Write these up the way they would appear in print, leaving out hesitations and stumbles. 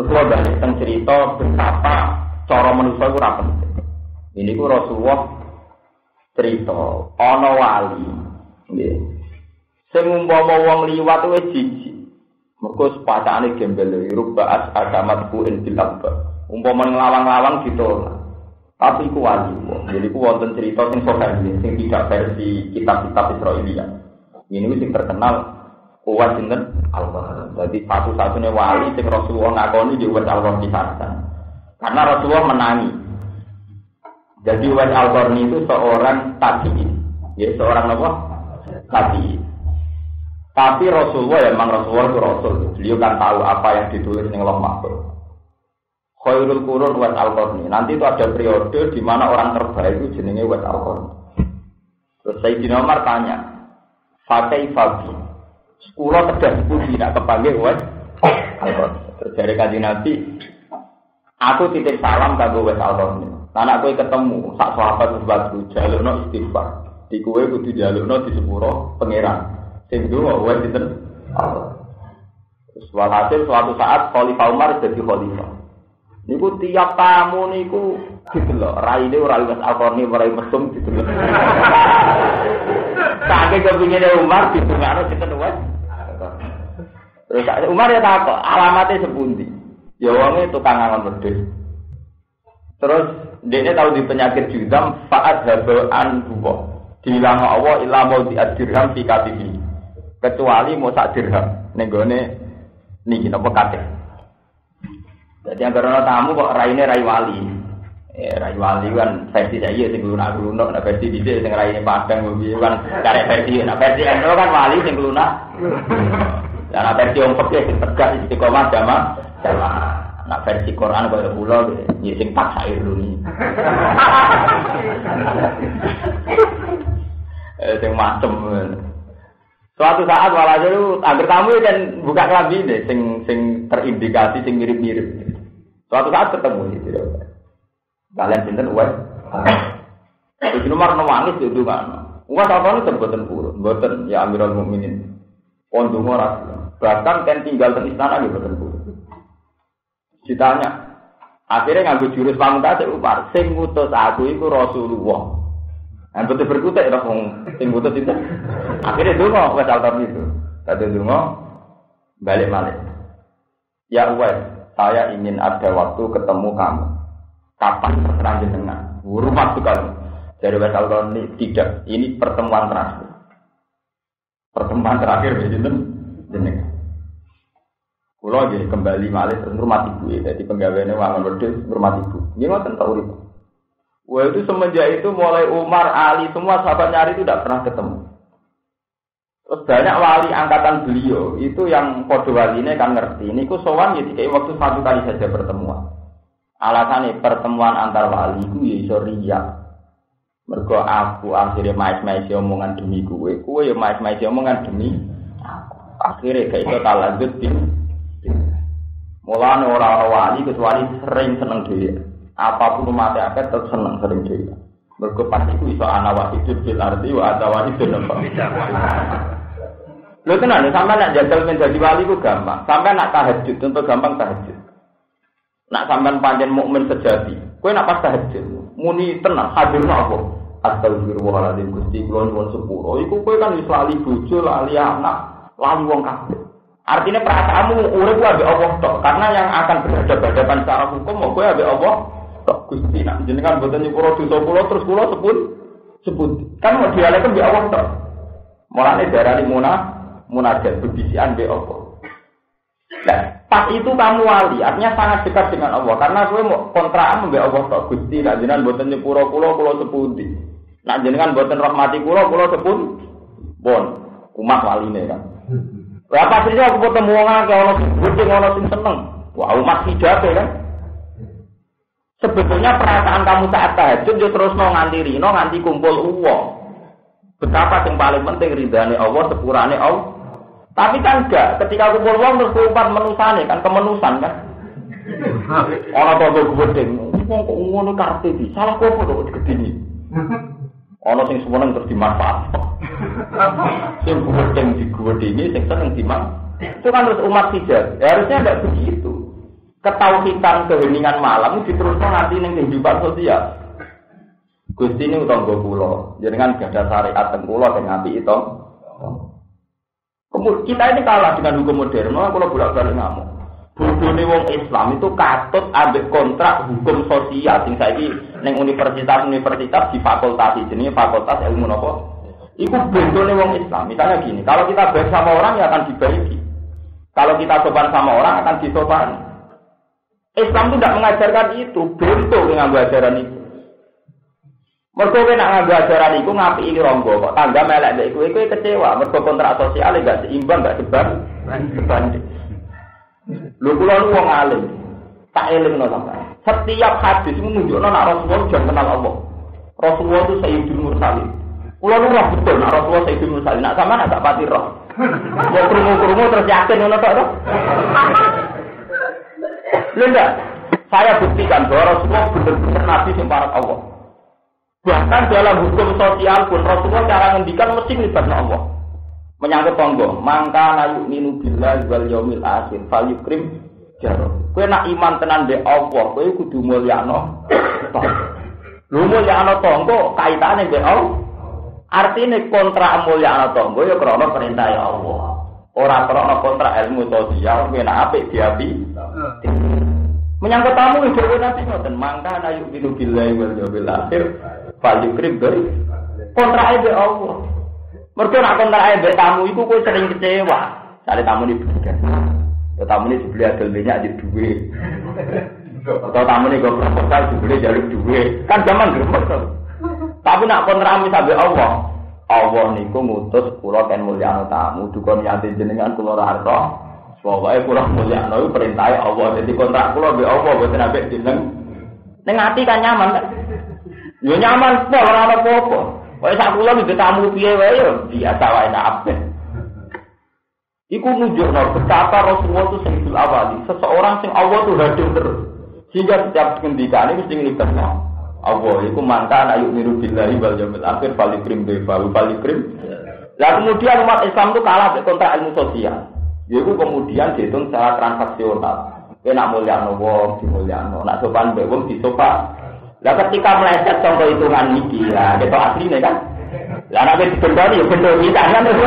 Rasulullah balik teng cerita betapa cara manusia iku ra penting. Ini ku Rasulullah cerita ana wali nggih. Sing umpama wong liwat wis jijik. Mergo sepatane gembel rubaat agamatku intil abba. Umpama nglawang-lawang ditolak. Tapi ku wali. Jadi ku wonten cerita sing sahih sing tidak versi kitab-kitab Israiliyah. Ini sing terkenal kuat sinten Allah. Jadi satu-satunya wali sing Rasulullah ngakoni di wes Allah kisahkan. Karena Rasulullah menangi. Jadi wes Al-Qarni itu seorang tabi'in. Ya, seorang apa? Tabi'in. Tapi Rasulullah ya memang Rasulullah itu Rasul. Beliau kan tahu apa yang ditulis di Allah Mahfuz. Khairul Qurun wes Al-Qarni. Nanti itu ada periode di mana orang terbaik itu jenenge wes Al-Qarni. Terus Sayyidina Umar tanya, "Fakai Fabi, sekolah tegas pun tidak kepanggil wes Al-Qarni." Terus dari Kanjeng Nabi, "Aku titip salam kanggo wes Al-Qarni. Anak kowe ketemu sak sahabat sebatu jalukno istighfar. Di kowe kudu jalukno di sepuro pangeran. Sing duwe wes sinten? Allah." Terus walhasil suatu saat Khalifah Umar jadi khalifah. Niku tiap tamu niku didelok, raine ora wis Al-Qarni ora mesum didelok. Saking kepingine Umar ditungakno sinten wes. Terus Umar ya takok, alamate sepundi? Ya wonge tukang ngangon wedhus. Terus dene tahu di penyakit judam faat habaan huwa. Dilang Allah illa mau diadirham fi katibi. Kecuali mau sak dirham ning gone niki napa kate. Jadi yang karena tamu kok raine rai wali. Rai wali kan versi saya sing lunak-lunak, nek versi dhisik sing raine padang piye kan karek versi, nek versi endo kan wali sing lunak. Ya nek versi wong fikih sing tegak istiqomah jamaah. Nek versi Quran kaya kula ya sing tak sair luni. Sing macem. Suatu saat walhasil agar tamu kan buka kelambi deh, sing terindikasi sing mirip-mirip. Suatu saat ketemu gitu. Kalian sinten uwes. Terus nomor nangis itu kan. Uwes apa sebutan purun, mboten ya Amirul Mukminin. Pondungo ora. Bahkan kan tinggal di istana nggih mboten purun. Ditanya. Akhirnya nganggo jurus pamungkas Umar, sing ngutus aku iku Rasulullah. Nah, betul berkutik ya, sing ngutus itu. Akhirnya donga wes Al-Qarni itu. Tadi donga balik-balik. Ya Uwais, saya ingin ada waktu ketemu kamu. Kapan terserah jenengan? Rumah sekali. Dari wes Al-Qarni tidak. Ini pertemuan terakhir. Pertemuan terakhir jenengan. Kula nggih kembali malih rumah ibu. Jadi penggaweane wangun wedhus rumah ibu. Nggih ngoten ta urip. Wah itu semenjak itu mulai Umar, Ali, semua sahabat nyari itu tidak pernah ketemu. Terus banyak wali angkatan beliau itu yang kode walinya kan ngerti. Ini ku sowan ya dikai waktu satu kali saja pertemuan. Alasannya pertemuan antar wali ku ya iso riya. Mergo aku akhirnya mais-mais omongan demi kowe ya mais-mais omongan demi aku. Akhirnya gak iso talanjut mulane ora wali kecuali sering seneng dhewe. Apapun umat akeh tetep seneng sering dhewe. Mergo pas iku iso ana wahidul fil ardi wa ada wahidul nafsi. Lho tenan sampeyan nek jajal menjadi wali ku gampang. Sampeyan nak tahajud contoh gampang tahajud. Nak sampeyan pancen mukmin sejati, kowe nak pas tahajud muni tenang hadirna apa? Astagfirullahaladzim Gusti kula nyuwun sepuro. Iku kowe kan wis lali bojo, lali anak, lali wong kabeh. Artinya perasaanmu urip ku ambek Allah tok. Karena yang akan berhadapan secara hukum kowe ambek Allah tok. Gusti nak jenengan mboten nyepuro dosa kula terus kula sebut. Kan mau dialek ambek Allah tok. Mulane darani munajat bebisikan ambek Allah. Nah, pas itu kamu wali, artinya sangat dekat dengan Allah. Karena kowe mau kontrakan ambek Allah tok. Gusti nak jenengan mboten nyepuro kula sepundi. Nak jenengan mboten rahmati kula sepun. Bon, umat waline kan. Lah pasrine aku ketemu wong akeh ana sing seneng. Wah, umat hidayah kan. Sebetulnya perasaan kamu saat tahajud yo terusno nganti rino nganti kumpul uang. Betapa yang paling penting ridane Allah, sepurane Allah. Tapi kan enggak, ketika kumpul uang terus kumpul menusane kan kemenusan kan. Ana toko gedeng, wong kok ngono karepe iki. Salah kok kok gedeni. Ana sing seneng terus dimanfaat. Sing gedeng digedeni, sing seneng dimanfaat. Itu kan harus umat hijab. Harusnya enggak begitu. ketauhidan keheningan malam diterusno nanti ning kehidupan sosial. Gusti ini utangga kula, jenengan gadah syariat teng kula sing apik itu. Kemudian kita ini kalah dengan hukum modern, kalau bolak-balik ngamuk. Bodone wong Islam itu katut ambek kontrak hukum sosial sing saiki ning universitas di fakultas jenenge fakultas ilmu napa? Iku bodone wong Islam. Misalnya gini, kalau kita baik sama orang ya akan dibaiki. Kalau kita sopan sama orang akan disopani. Islam itu tidak mengajarkan itu, bento dengan ajaran itu. Mergo nek nganggo ajaran iku ngapiki ronggo kok tangga melek mbek iku kecewa, mergo kontrak sosial enggak seimbang, enggak sebanding. Lho kula wong alim, tak elingno sampeyan. Setiap hadis menunjukno nek Rasulullah jangan kenal Allah. Rasulullah itu Sayyidul Mursalin. Kula nu roh betul nek Rasulullah Sayyidul Mursalin. Nek sampean agak pati roh. Mau krungu-krungu terus yakin ngono tok to. Lho enggak, saya buktikan bahwa Rasulullah benar-benar nabi sing parek Allah. Bahkan dalam hukum sosial pun Rasulullah cara ngendikan mesti ngelibatkan Allah. Menyangkut tonggo, mangka nayu minu billahi wal yaumil akhir fal yukrim jaro. Kowe nak iman tenan mbek Allah, kowe kudu mulyakno. Lu mulyakno tonggo kaitane mbek Allah. Artine kontrak mulyakno tonggo ya krana perintah Allah. Ora krana kontrak ilmu sosial kowe nak apik diapi. Menyangkut tamu itu nanti ngoten mangka nayu minu billahi wal yaumil akhir fal yukrim jaro. Kontrak mbek Allah. Mergo nek kontrak mbek tamu iku kowe sering kecewa. Sale tamu iki bener. Ya tamu iki dibeli adol minyak di duwe. Atau tamu iki go proposal dibeli jaluk duwe. Kan zaman gremet to. Tapi nek kontrak mbek Allah, Allah niku ngutus kula kan mulyano tamu, dukun yati jenengan kula ora arta. Pokoke kula mulyano iku perintahe Allah. Dadi kontrak kula mbek Allah boten ambek jeneng. Ning ati kan nyaman kan. Yo nyaman kok ora ana apa-apa. Wah, sak kula iki tamu piye wae yo biasa wae nak. Iku nunjukno betapa Rasulullah itu sayyidul awali, seseorang sing Allah tuh hadir terus. Sehingga setiap ngendikane mesti nglibatno Allah. Iku mangka ayu miru billahi wal yaumil akhir falikrim befa falikrim. Lah kemudian umat Islam itu kalah dengan kontrak ilmu sosial. Yaiku kemudian dihitung secara transaksional. Kowe nak mulyano wong dimulyano, nak sopan mbek wong disopan. Lah ketika meleset contoh hitungan niki lah, itu asline kan. Lah nek dibendoni ya bendoni kan terus.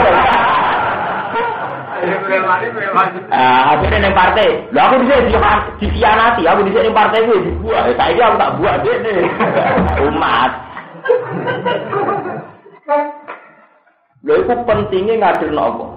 Akhirnya ning partai. Lah aku dhisik dikhianati, aku dhisik ning partai kuwi dibuat. Saiki aku tak buat dene. Umat. Lha iku pentinge ngadirno apa?